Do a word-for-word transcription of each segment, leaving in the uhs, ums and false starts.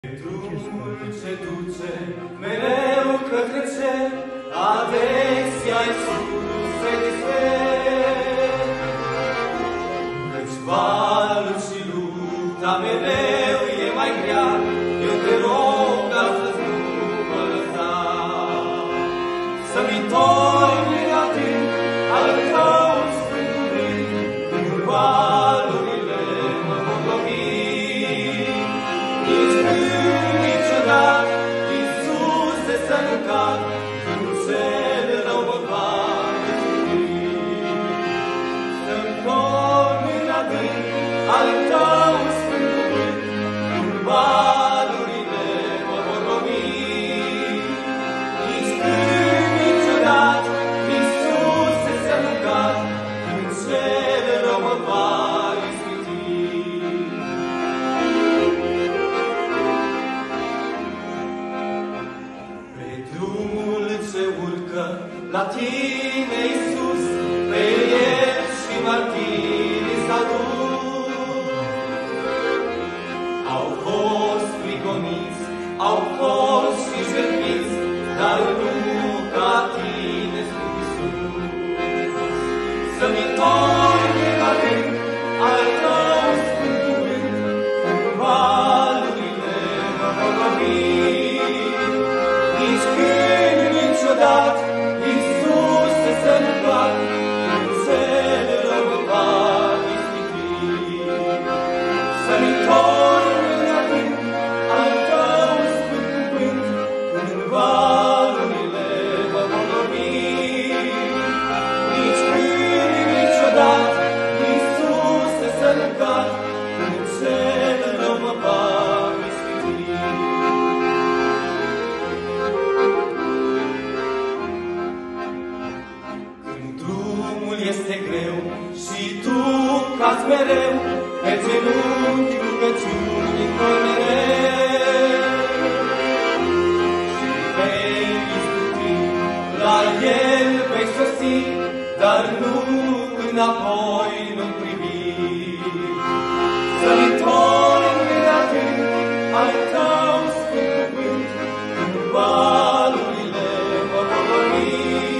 Drumul ce duce mereu către cer, adesea Iisus se distreg. Căci valul și lupta mereu e mai grea, eu te rog astăzi nu mă lăsa. Să-mi întorc în adânc al tău sfânt cuvânt, când valurile mă vor lovi. Nici când, niciodată, Iisuse să nu cad, când cel rău mă va izbuti. Să-mi întorc în adânc al tău sfânt cuvânt, când valurile mă vor lovi. Nici când, niciodată, Iisuse să nu cad, când cel rău mă va izbuti. Pe drumul ce urcă la tine, Iisus, pe el și martirii s-a dus. Au fost prigoniți, au fost și jertfiți, dar nu ca tine, Sfânt Iisus. Să-mi întorc în adânc al tău sfânt cuvânt, când valurile mă vor lovi. Nici când, niciodată, Iisuse să nu cad, când cel rău mă va ispiti. Să-mi întorc în adânc al tău sfânt cuvânt, când valurile mă vor lovi. Nici când, niciodată, Iisuse să nu cad, când cel rău mă va ispiti. Când drumul este greu și tu cazi mereu, pe genunchi rugăciuni într-o mereu. Și vei izbuti, la el vei sosi, dar nu înapoi nu-mi privi. Să-mi întorc în adânc al tău sfânt cuvânt, când valurile mă vor lovi.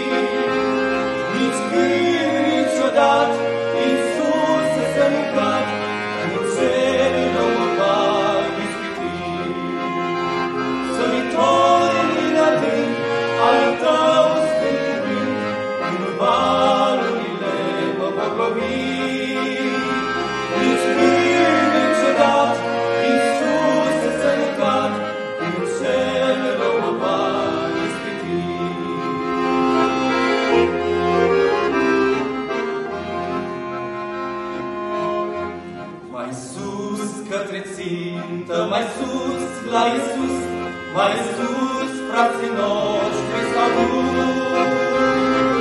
Nici când, niciodată, Iisuse să nu cad, când cel rău mă va ispiti. Să-mi întorc în adânc al tău sfânt cuvânt, când valurile mă vor lovi. Nici când, niciodată, Iisuse să nu cad, când cel rău mă va ispiti. Mai sus către țintă, mai sus la Iisus, mai sus frații noștri s-au dus.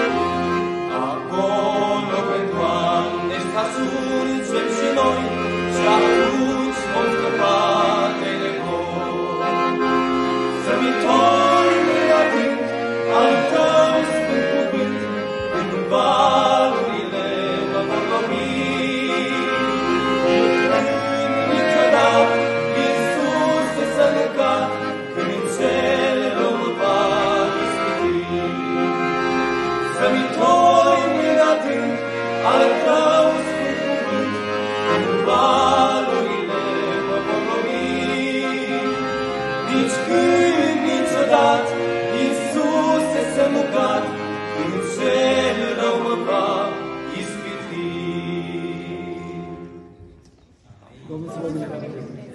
Acolo pe Doamne să-ajungem și noi, și atunci vom scăpa de nevoi. Să-mi întorc în adânc al tău sfânt cuvânt, când valurile mă vor lovi. Niciodată, Iisuse să nu cad, când cel rău mă va ispiti. Să-mi întorc în adânc al tău sfânt cuvânt, când valurile mă vor lovi. Nici când, niciodată, Iisuse să nu cad, când cel rău mă va ispiti. Domnul să vă binecuvânteze.